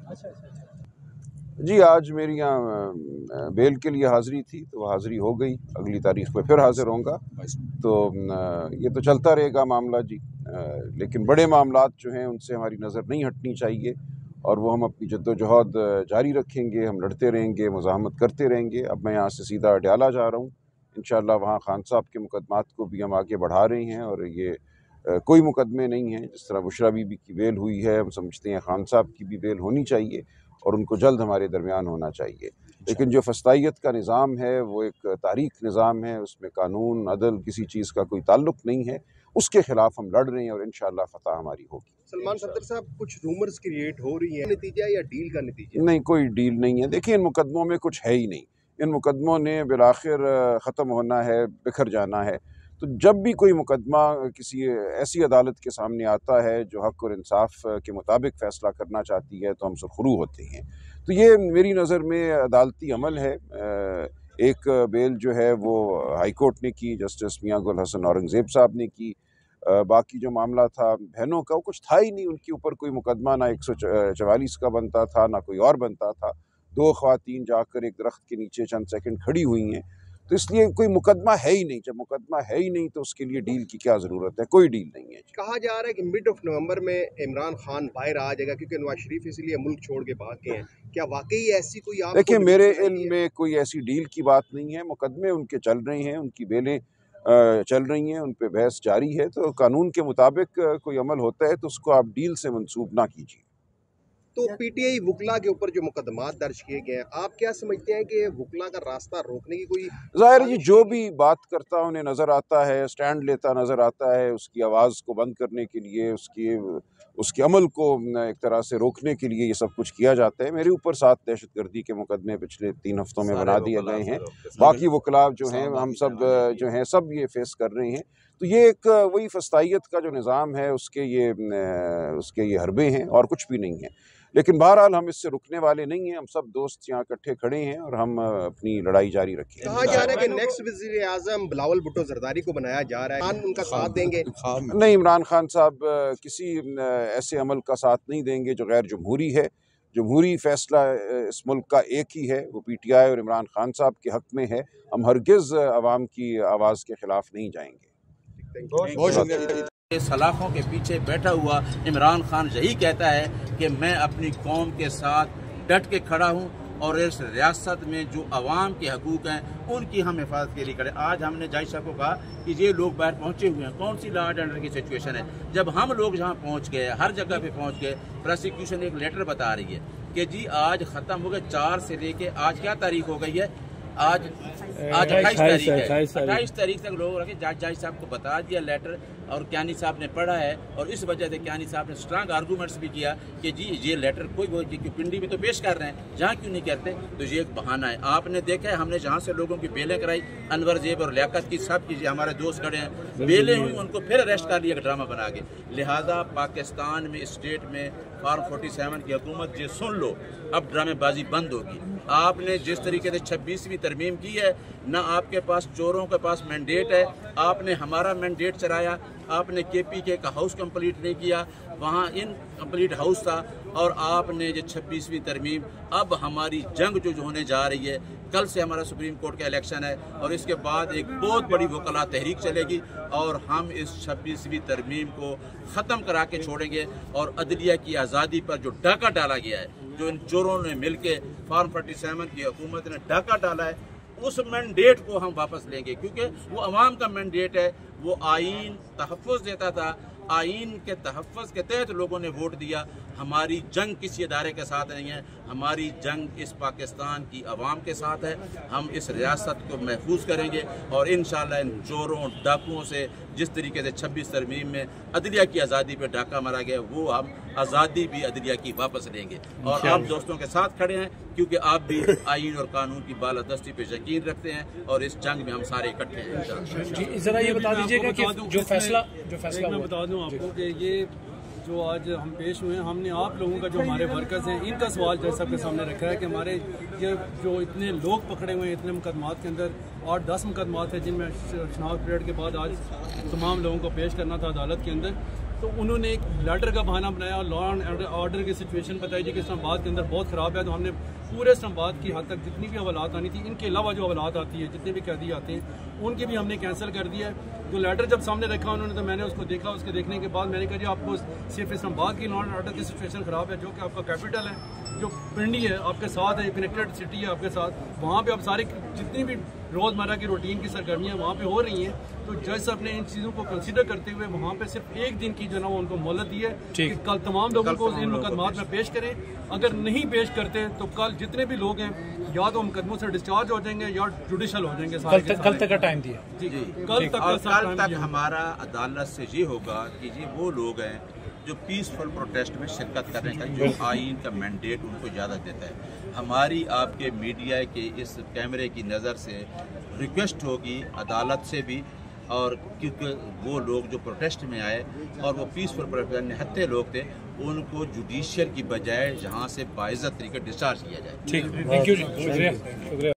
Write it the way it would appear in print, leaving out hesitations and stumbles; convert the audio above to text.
جی آج میری یہاں بیل کے لیے حاضری تھی تو وہ حاضری ہو گئی، اگلی تاریخ پہ پھر حاضر ہوں گا۔ تو یہ تو چلتا رہے گا معاملہ جی، لیکن بڑے معاملات جو ہیں ان سے ہماری نظر نہیں ہٹنی چاہیے، اور وہ ہم اپنی جد و جہد جاری رکھیں گے، ہم لڑتے رہیں گے، مزاحمت کرتے رہیں گے۔ اب میں یہاں سے سیدھا اڈیالہ جا رہا ہوں، انشاءاللہ وہاں خان صاحب کے مقدمات کو بھی ہم آگے بڑھا رہے ہیں، اور یہ کوئی مقدمے نہیں ہیں۔ جس طرح بشریٰ بی بی کی بیل ہوئی ہے، ہم سمجھتے ہیں خان صاحب کی بھی بیل ہونی چاہیے اور ان کو جلد ہمارے درمیان ہونا چاہیے۔ لیکن جو فسطائیت کا نظام ہے وہ ایک تاریک نظام ہے، اس میں قانون عدل کسی چیز کا کوئی تعلق نہیں ہے، اس کے خلاف ہم لڑ رہے ہیں اور انشاءاللہ فتح ہماری ہوگی۔ سلمان صدر صاحب، کچھ رومرز کریٹ ہو رہی ہیں، نتیجہ یا ڈیل کا نتیجہ؟ نہیں، کوئی ڈیل نہیں ہے۔ دیکھیں ان مقدموں میں کچھ ہے ہی نہیں، ان مقدموں نے بالآخر ختم ہونا ہے، بکھر جانا ہے۔ تو جب بھی کوئی مقدمہ کسی ایسی عدالت کے سامنے آتا ہے جو حق اور انصاف کے مطابق فیصلہ کرنا چاہتی ہے تو ہم سرخرو ہوتے ہیں۔ تو یہ میری نظر میں عدالتی عمل ہے۔ ایک بیل جو ہے وہ ہائی کورٹ نے کی، جسٹس میاں گل حسن اورنگزیب صاحب نے کی۔ باقی جو معاملہ تھا بہنوں کا، وہ کچھ تھا ہی نہیں، ان کے اوپر کوئی مقدمہ نہ 144 کا بنتا تھا نہ کوئی اور بنتا تھا۔ دو خواتین جا کر ایک درخت کے نیچے چند سیکنڈ کھڑی ہوئی ہیں، تو اس لیے کوئی مقدمہ ہے ہی نہیں۔ جب مقدمہ ہے ہی نہیں تو اس کے لیے ڈیل کی کیا ضرورت ہے؟ کوئی ڈیل نہیں ہے۔ کہا جا رہا ہے کہ مڈ آف نومبر میں عمران خان باہر آ جائے گا کیونکہ نواز شریف اس لیے ملک چھوڑ کے بھاگ گئے ہیں۔ کیا واقعی ایسی کوئی آپ؟ دیکھیں میرے علم میں کوئی ایسی ڈیل کی بات نہیں ہے، مقدمے ان کے چل رہے ہیں، ان کی بیلیں چل رہی ہیں، ان پہ بحث جاری ہے، تو قانون کے مطابق کوئی عمل ہوتا ہے تو اس کو آپ ڈیل سے منسوب نہ کیجیے۔ تو پی ٹی آئی وکلا کے اوپر جو مقدمات درج کیے گئے ہیں، آپ کیا سمجھتے ہیں کہ وکلا کا راستہ روکنے کی کوئی؟ ظاہر ہے جو بھی بات کرتا انہیں نظر آتا ہے، سٹینڈ لیتا نظر آتا ہے، اس کی آواز کو بند کرنے کے لیے، اس کے عمل کو ایک طرح سے روکنے کے لیے یہ سب کچھ کیا جاتا ہے۔ میرے اوپر 7 دہشت گردی کے مقدمے پچھلے 3 ہفتوں میں بنا دیے گئے ہیں، باقی وکلاء جو ہیں ہم سب جو ہیں سب یہ فیس کر رہے ہیں۔ تو یہ ایک وہی فسطائیت کا جو نظام ہے اس کے یہ حربے ہیں اور کچھ بھی نہیں ہے۔ لیکن بہرحال ہم اس سے رکنے والے نہیں ہیں، ہم سب دوست یہاں اکٹھے کھڑے ہیں اور ہم اپنی لڑائی جاری رکھیں گے۔ کہا جا رہا ہے کہ نیکسٹ وزیر اعظم بلاول بھٹو زرداری کو بنایا جا رہا ہے، ان کا ساتھ دیں گے؟ نہیں، عمران خان صاحب کسی ایسے عمل کا ساتھ نہیں دیں گے جو غیر جمہوری ہے۔ جمہوری فیصلہ اس ملک کا ایک ہی ہے، وہ پی ٹی آئی اور عمران خان صاحب کے حق میں ہے۔ ہم ہرگز عوام کی آواز کے خلاف نہیں جائیں گے۔ بہت شکریہ۔ سلاخوں کے پیچھے بیٹھا ہوا عمران خان یہی کہتا ہے کہ میں اپنی قوم کے ساتھ ڈٹ کے کھڑا ہوں اور اس ریاست میں جو عوام کے حقوق ہیں ان کی ہم حفاظت کے لیے کریں۔ آج ہم نے جج صاحب کو کہا کہ یہ لوگ باہر پہنچے ہوئے ہیں، کون سی لا اینڈ آرڈر کی سچویشن ہے؟ جب ہم لوگ جہاں پہنچ گئے، ہر جگہ پہ پہنچ گئے، پروسیکیوشن ایک لیٹر بتا رہی ہے کہ جی آج ختم ہو گئے 4 سے لے کے آج کیا تاریخ ہو گئی ہے؟ آج 28 تاریخ ہے۔ 28 تاریخ تک لوگ رکھے، جج صاحب کو بتا دیا لیٹر، اور کیانی صاحب نے پڑھا ہے، اور اس وجہ سے کیانی صاحب نے سٹرانگ آرگومنٹس بھی کیا کہ جی یہ لیٹر کوئی پنڈی میں تو پیش کر رہے ہیں، جہاں کیوں نہیں کرتے؟ تو یہ ایک بہانہ ہے۔ آپ نے دیکھا ہے ہم نے جہاں سے لوگوں کی بیلیں کرائی، انور زیب اور لیاقت کی، سب کی ہمارے دوست کھڑے ہیں، بیلیں ہوئی ان کو پھر اریسٹ کر لیا ایک ڈرامہ بنا کے۔ لہٰذا پاکستان میں اسٹیٹ میں فارم 47 کی حکومت یہ سن لو، اب ڈرامے بازی بند ہوگی۔ آپ نے جس طریقے سے 26ویں ترمیم کی ہے، نہ آپ کے پاس چوروں کے پاس مینڈیٹ ہے، آپ نے ہمارا مینڈیٹ چرایا، آپ نے کے پی کے کا ہاؤس کمپلیٹ نہیں کیا، وہاں ان کمپلیٹ ہاؤس تھا، اور آپ نے جو 26ویں ترمیم، اب ہماری جنگ جو ہونے جا رہی ہے، کل سے ہمارا سپریم کورٹ کا الیکشن ہے اور اس کے بعد ایک بہت بڑی وکلا تحریک چلے گی، اور ہم اس 26ویں ترمیم کو ختم کرا کے چھوڑیں گے، اور عدلیہ کی آزادی پر جو ڈاکہ ڈالا گیا ہے، جو ان چوروں نے مل کے فارم 47 کی حکومت نے ڈاکہ ڈالا ہے، اس مینڈیٹ کو ہم واپس لیں گے، کیونکہ وہ عوام کا مینڈیٹ ہے۔ وہ آئین تحفظ دیتا تھا، آئین کے تحفظ کے تحت لوگوں نے ووٹ دیا۔ ہماری جنگ کسی ادارے کے ساتھ نہیں ہے، ہماری جنگ اس پاکستان کی عوام کے ساتھ ہے۔ ہم اس ریاست کو محفوظ کریں گے، اور انشاءاللہ ان چوروں ڈاکوؤں سے، جس طریقے سے 26 ترمیم میں عدلیہ کی آزادی پہ ڈاکہ مارا گیا، وہ ہم آزادی بھی عدلیہ کی واپس لیں گے، اور آپ دوستوں کے ساتھ کھڑے ہیں کیونکہ آپ بھی آئین اور قانون کی بالادستی پہ یقین رکھتے ہیں، اور اس جنگ میں ہم سارے اکٹھے ہیں۔ ذرا یہ بتا دیجیے گا کہ جو فیصلہ میں بتا دوں آپ کو کہ یہ جو آج ہم پیش ہوئے ہیں، ہم نے آپ لوگوں کا، جو ہمارے ورکرز ہیں، ان کا سوال جج صاحب کے سامنے رکھا ہے کہ ہمارے یہ جو اتنے لوگ پکڑے ہوئے ہیں اتنے مقدمات کے اندر، 8-10 مقدمات ہیں جن میں شناخت پریڈ کے بعد آج تمام لوگوں کو پیش کرنا تھا عدالت کے اندر، تو انہوں نے ایک لیٹر کا بہانہ بنایا، لا اینڈ آرڈر کی سچویشن بتائی جی کہ اسلام آباد کے اندر بہت خراب ہے، تو ہم نے پورے اسلام آباد کی حد تک جتنی بھی حوالات آنی تھی، ان کے علاوہ جو حوالات آتی ہے جتنے بھی قیدی آتے ہیں ان کی بھی ہم نے کینسل کر دیا ہے. تو لیٹر جب سامنے رکھا انہوں نے تو میں نے اس کو دیکھا، اس کے دیکھنے کے بعد میں نے کہا جی آپ کو صرف اسلام آباد کی لا اینڈ آرڈر کی سچویشن خراب ہے جو کہ آپ کا کیپٹل ہے، جو پنڈی ہے آپ کے ساتھ ہے، کنیکٹڈ سٹی ہے آپ کے ساتھ، وہاں پہ آپ ساری جتنی بھی روزمرہ کی روٹین کی سرگرمیاں وہاں پہ ہو رہی ہیں. تو جج صاحب نے ان چیزوں کو کنسیڈر کرتے ہوئے وہاں پہ صرف ایک دن کی جو نا وہ ان کو مہلت دی ہے کہ کل تمام لوگوں کو ان مقدمات میں پیش کریں. اگر نہیں پیش کرتے تو کل جتنے بھی لوگ ہیں یا تو مقدموں سے ڈسچارج ہو جائیں گے یا جوڈیشل ہو جائیں گے. کل تک کا ٹائم دیا جی کل تک ہمارا عدالت سے یہ ہوگا کہ جی وہ لوگ ہیں جو پیسفل پروٹیسٹ میں شرکت کرنے کا جو آئین کا مینڈیٹ ان کو اجازت دیتا ہے. ہماری آپ کے میڈیا کے اس کیمرے کی نظر سے ریکویسٹ ہوگی عدالت سے بھی، اور کیونکہ وہ لوگ جو پروٹیسٹ میں آئے اور وہ پیسفل پروٹیسٹ نہتے لوگ تھے ان کو جوڈیشل کی بجائے جہاں سے باعزت طریقے ڈسچارج کیا جائے. ٹھیک، تھینک یو جی، شکریہ.